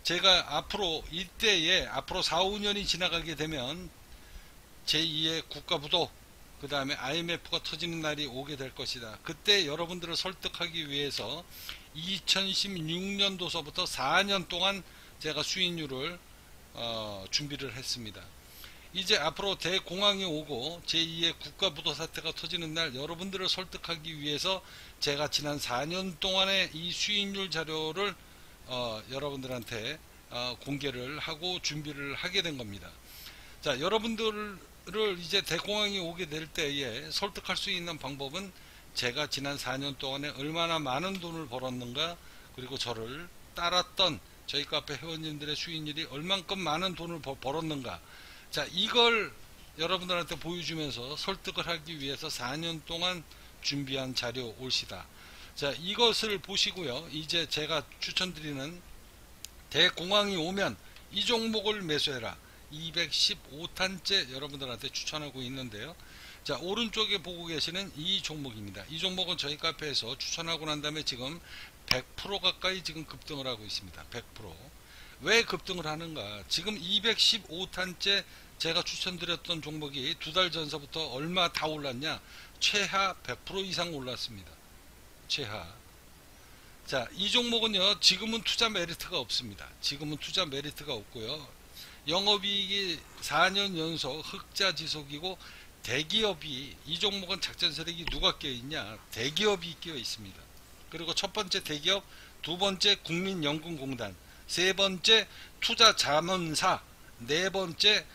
제가 앞으로 이때에 앞으로 사, 오 년이 지나가게 되면 제이의 국가부도 그 다음에 아이엠에프가 터지는 날이 오게 될 것이다. 그때 여러분들을 설득하기 위해서 이천십육 년도서부터 사 년 동안 제가 수익률을 어, 준비를 했습니다. 이제 앞으로 대공황이 오고 제이의 국가부도 사태가 터지는 날 여러분들을 설득하기 위해서 제가 지난 사 년 동안의 이 수익률 자료를 어, 여러분들한테 어, 공개를 하고 준비를 하게 된 겁니다. 자, 여러분들을 이제 대공황이 오게 될 때에 설득할 수 있는 방법은 제가 지난 사 년 동안에 얼마나 많은 돈을 벌었는가, 그리고 저를 따랐던 저희 카페 회원님들의 수익률이 얼만큼 많은 돈을 벌었는가, 자, 이걸 여러분들한테 보여주면서 설득을 하기 위해서 사 년 동안 준비한 자료 올시다. 자, 이것을 보시고요. 이제 제가 추천드리는 대공황이 오면 이 종목을 매수해라. 이백십오 탄째 여러분들한테 추천하고 있는데요. 자, 오른쪽에 보고 계시는 이 종목입니다. 이 종목은 저희 카페에서 추천하고 난 다음에 지금 백 퍼센트 가까이 지금 급등을 하고 있습니다. 백 퍼센트. 왜 급등을 하는가? 지금 이백십오 탄째 제가 추천드렸던 종목이 두 달 전서부터 얼마 다 올랐냐? 최하 백 퍼센트 이상 올랐습니다. 최하. 자, 이 종목은요, 지금은 투자 메리트가 없습니다. 지금은 투자 메리트가 없고요. 영업이익이 사 년 연속 흑자 지속이고, 대기업이, 이 종목은 작전 세력이 누가 껴있냐? 대기업이 껴 있습니다. 그리고 첫 번째 대기업, 두 번째 국민연금공단, 세 번째 투자자문사, 네 번째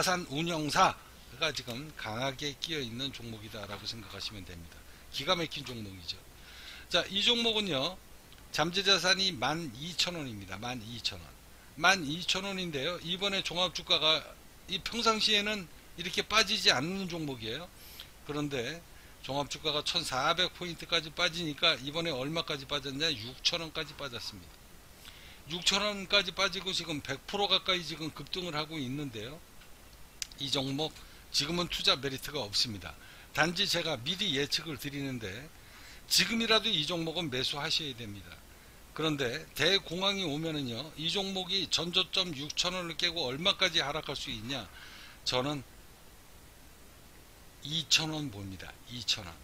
자산운용사가 지금 강하게 끼어 있는 종목이다라고 생각하시면 됩니다. 기가 막힌 종목이죠. 자, 이 종목은요, 잠재자산이 만 이천 원입니다. 만 이천 원. 만 이천 원인데요. 이번에 종합주가가 이 평상시에는 이렇게 빠지지 않는 종목이에요. 그런데 종합주가가 천사백 포인트까지 빠지니까 이번에 얼마까지 빠졌냐? 육천 원까지 빠졌습니다. 육천 원까지 빠지고 지금 백 퍼센트 가까이 지금 급등을 하고 있는데요. 이 종목 지금은 투자 메리트가 없습니다. 단지 제가 미리 예측을 드리는데 지금이라도 이 종목은 매수하셔야 됩니다. 그런데 대공황이 오면은요, 이 종목이 전저점 육천 원을 깨고 얼마까지 하락할 수 있냐? 저는 이천 원 봅니다. 이천 원.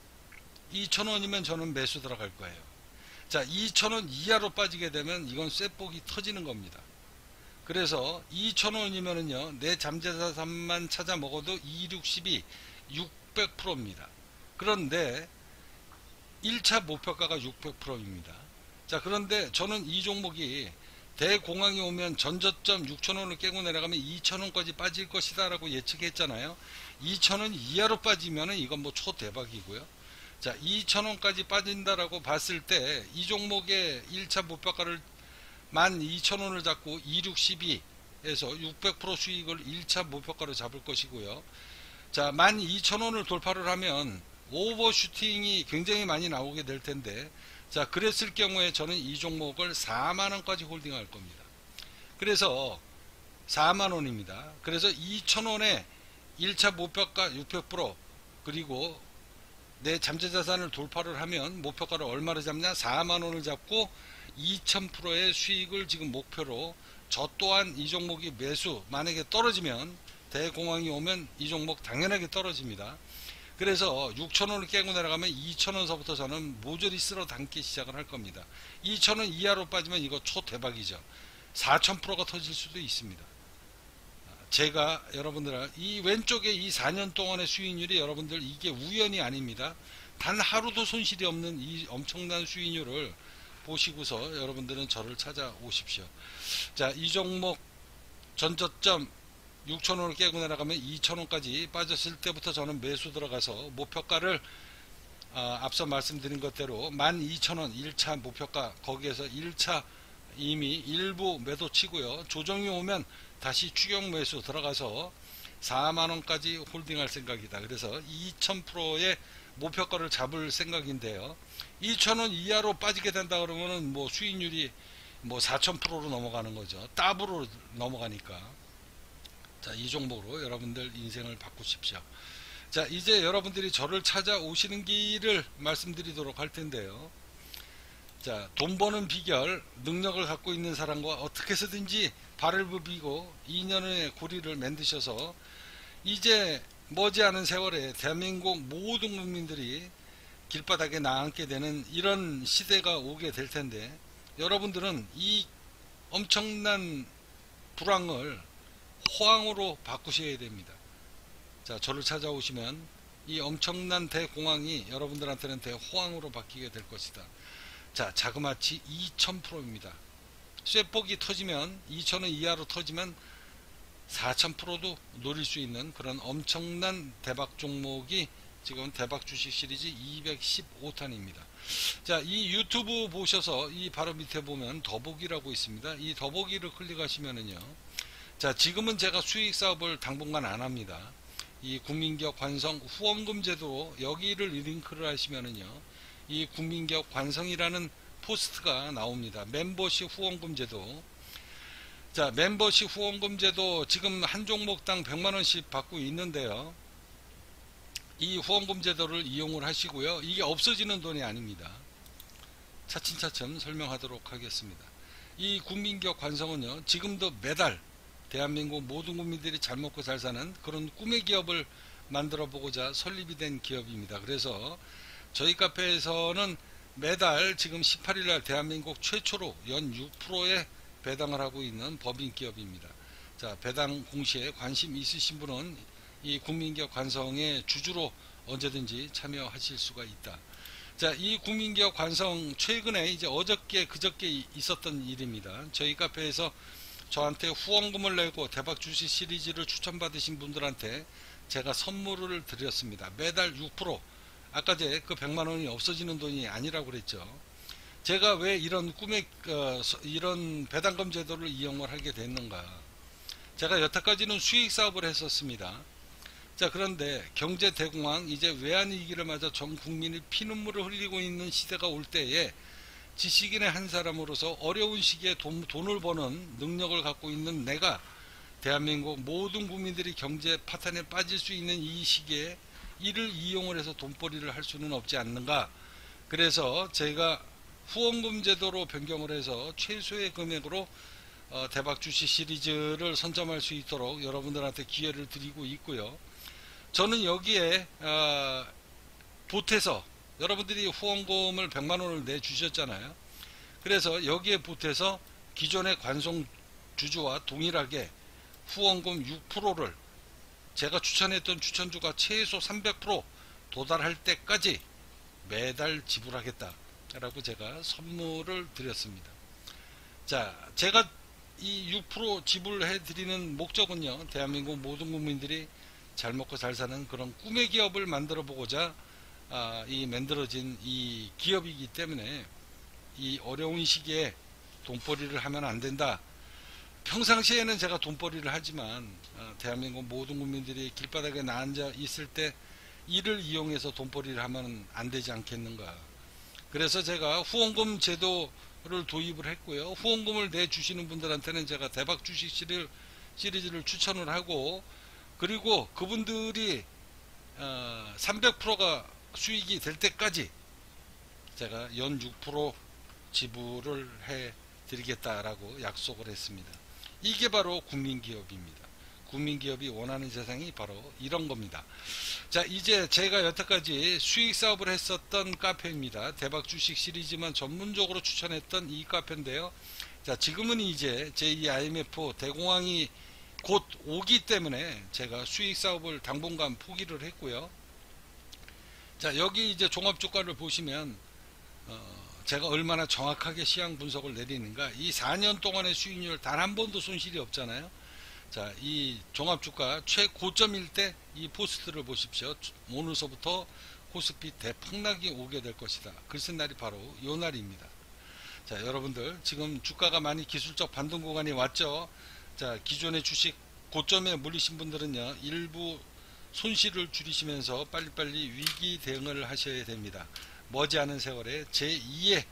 이천 원이면 저는 매수 들어갈 거예요. 자, 이천 원 이하로 빠지게 되면 이건 쇠폭이 터지는 겁니다. 그래서 이천 원이면은요, 내 잠재자산만 찾아 먹어도 이, 육, 십이, 육백 퍼센트입니다. 그런데 일 차 목표가가 육백 퍼센트입니다. 자, 그런데 저는 이 종목이 대공황이 오면 전저점 육천 원을 깨고 내려가면 이천 원까지 빠질 것이다 라고 예측했잖아요. 이천 원 이하로 빠지면은 이건 뭐 초대박이고요. 자, 이천 원까지 빠진다라고 봤을 때 이 종목의 일 차 목표가를 만 이천 원을 잡고 이, 육, 십이에서 육백 퍼센트 수익을 일 차 목표가로 잡을 것이고요. 자, 만 이천 원을 돌파를 하면 오버슈팅이 굉장히 많이 나오게 될 텐데, 자, 그랬을 경우에 저는 이 종목을 사만 원까지 홀딩할 겁니다. 그래서 사만 원입니다. 그래서 이천 원에 일 차 목표가 육백 퍼센트, 그리고 내 잠재자산을 돌파를 하면 목표가를 얼마를 잡냐? 사만 원을 잡고 이천 퍼센트의 수익을 지금 목표로, 저 또한 이 종목이 매수, 만약에 떨어지면 대공황이 오면 이 종목 당연하게 떨어집니다. 그래서 육천 원을 깨고 내려가면 이천 원서부터 저는 모조리 쓸어 담기 시작을 할 겁니다. 이천 원 이하로 빠지면 이거 초대박이죠. 사천 퍼센트가 터질 수도 있습니다. 제가 여러분들, 이 왼쪽에 이 사 년 동안의 수익률이 여러분들 이게 우연이 아닙니다. 단 하루도 손실이 없는 이 엄청난 수익률을 보시고서 여러분들은 저를 찾아오십시오. 자, 이 종목 전저점 육천 원을 깨고 내려가면 이천 원까지 빠졌을 때부터 저는 매수 들어가서 목표가를 어, 앞서 말씀드린 것대로 만 이천 원 일 차 목표가, 거기에서 일 차 이미 일부 매도 치고요. 조정이 오면 다시 추격 매수 들어가서 사만 원까지 홀딩할 생각이다. 그래서 이천 퍼센트의 목표가를 잡을 생각인데요. 이천 원 이하로 빠지게 된다 그러면은 뭐 수익률이 뭐 사천 퍼센트로 넘어가는 거죠. 더블로 넘어가니까. 자, 이 종목으로 여러분들 인생을 바꾸십시오. 자, 이제 여러분들이 저를 찾아오시는 길을 말씀드리도록 할 텐데요. 자, 돈 버는 비결, 능력을 갖고 있는 사람과 어떻게 해서든지 발을 부비고 이 년의 고리를 만드셔서 이제 머지않은 세월에 대한민국 모든 국민들이 길바닥에 나앉게 되는 이런 시대가 오게 될 텐데, 여러분들은 이 엄청난 불황을 호황으로 바꾸셔야 됩니다. 자, 저를 찾아오시면 이 엄청난 대공황이 여러분들한테는 대호황으로 바뀌게 될 것이다. 자, 자그마치 이천 퍼센트입니다. 쇠폭이 터지면 이천 원 이하로 터지면 사천 퍼센트도 노릴 수 있는 그런 엄청난 대박 종목이 지금 대박 주식 시리즈 이백십오 탄입니다. 자, 이 유튜브 보셔서 이 바로 밑에 보면 더보기라고 있습니다. 이 더보기를 클릭하시면은요. 자, 지금은 제가 수익 사업을 당분간 안 합니다. 이 국민기업 관성 후원금 제도, 여기를 링크를 하시면은요. 이 국민기업 관성이라는 포스트가 나옵니다. 멤버십 후원금 제도. 자, 멤버십 후원금 제도 지금 한 종목당 백만 원씩 받고 있는데요. 이 후원금 제도를 이용을 하시고요. 이게 없어지는 돈이 아닙니다. 차츰차츰 설명하도록 하겠습니다. 이 국민기업 관성은요, 지금도 매달 대한민국 모든 국민들이 잘 먹고 잘 사는 그런 꿈의 기업을 만들어 보고자 설립이 된 기업입니다. 그래서 저희 카페에서는 매달 지금 십팔 일날 대한민국 최초로 연 육 퍼센트의 배당을 하고 있는 법인 기업입니다. 자, 배당 공시에 관심 있으신 분은 이 국민기업 관성의 주주로 언제든지 참여하실 수가 있다. 자, 이 국민기업 관성 최근에 이제 어저께 그저께 있었던 일입니다. 저희 카페에서 저한테 후원금을 내고 대박 주식 시리즈를 추천받으신 분들한테 제가 선물을 드렸습니다. 매달 육 퍼센트. 아까 제 그 백만 원이 없어지는 돈이 아니라고 그랬죠. 제가 왜 이런 꿈의 어, 이런 배당금 제도를 이용을 하게 됐는가. 제가 여태까지는 수익 사업을 했었습니다. 자, 그런데 경제 대공황, 이제 외환위기를 맞아 전 국민이 피눈물을 흘리고 있는 시대가 올 때에 지식인의 한 사람으로서 어려운 시기에 돈, 돈을 버는 능력을 갖고 있는 내가 대한민국 모든 국민들이 경제 파탄에 빠질 수 있는 이 시기에 이를 이용을 해서 돈벌이를 할 수는 없지 않는가. 그래서 제가 후원금 제도로 변경을 해서 최소의 금액으로 어, 대박 주식 시리즈를 선점할 수 있도록 여러분들한테 기회를 드리고 있고요. 저는 여기에 어, 보태서 여러분들이 후원금을 백만 원을 내주셨잖아요. 그래서 여기에 보태서 기존의 관성 주주와 동일하게 후원금 육 퍼센트를 제가 추천했던 추천주가 최소 삼백 퍼센트 도달할 때까지 매달 지불하겠다 라고 제가 선물을 드렸습니다. 자, 제가 이 육 퍼센트 지불해 드리는 목적은요, 대한민국 모든 국민들이 잘 먹고 잘 사는 그런 꿈의 기업을 만들어 보고자 아, 이 만들어진 이 기업이기 때문에 이 어려운 시기에 돈벌이를 하면 안 된다. 평상시에는 제가 돈벌이를 하지만 어, 대한민국 모든 국민들이 길바닥에 나앉아 있을 때 이를 이용해서 돈벌이를 하면 안 되지 않겠는가. 그래서 제가 후원금 제도를 도입을 했고요. 후원금을 내주시는 분들한테는 제가 대박 주식 시리즈를 추천을 하고, 그리고 그분들이 어, 삼백 퍼센트가 수익이 될 때까지 제가 연 육 퍼센트 지불을 해 드리겠다라고 약속을 했습니다. 이게 바로 국민기업입니다. 국민기업이 원하는 세상이 바로 이런 겁니다. 자, 이제 제가 여태까지 수익 사업을 했었던 카페입니다. 대박 주식 시리즈만 전문적으로 추천했던 이 카페인데요. 자, 지금은 이제 제이 아이엠에프 대공황이 곧 오기 때문에 제가 수익 사업을 당분간 포기를 했고요. 자, 여기 이제 종합주가를 보시면 어, 제가 얼마나 정확하게 시황 분석을 내리는가. 이 사 년 동안의 수익률 단 한 번도 손실이 없잖아요. 자, 이 종합주가 최고점일 때 이 포스트를 보십시오. 오늘서부터 코스피 대폭락이 오게 될 것이다. 글쓴 날이 바로 요 날입니다. 자, 여러분들 지금 주가가 많이 기술적 반등 구간이 왔죠. 자, 기존의 주식 고점에 물리신 분들은요, 일부 손실을 줄이시면서 빨리빨리 위기 대응을 하셔야 됩니다. 머지않은 세월에 제이의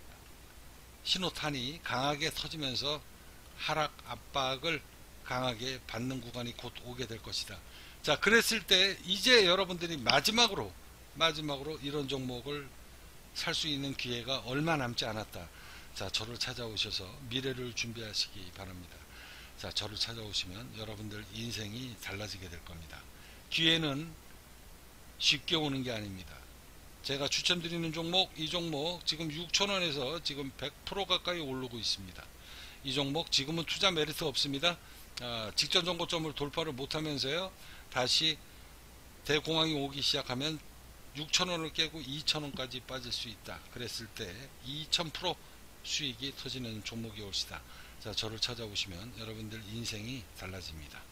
신호탄이 강하게 터지면서 하락 압박을 강하게 받는 구간이 곧 오게 될 것이다. 자, 그랬을 때 이제 여러분들이 마지막으로 마지막으로 이런 종목을 살 수 있는 기회가 얼마 남지 않았다. 자, 저를 찾아오셔서 미래를 준비하시기 바랍니다. 자, 저를 찾아오시면 여러분들 인생이 달라지게 될 겁니다. 기회는 쉽게 오는 게 아닙니다. 제가 추천드리는 종목, 이 종목 지금 육천 원에서 지금 백 퍼센트 가까이 오르고 있습니다. 이 종목 지금은 투자 메리트 없습니다. 아, 직전 정고점을 돌파를 못하면서요, 다시 대공황이 오기 시작하면 육천 원을 깨고 이천 원까지 빠질 수 있다. 그랬을 때 이천 퍼센트 수익이 터지는 종목이 올시다. 자, 저를 찾아오시면 여러분들 인생이 달라집니다.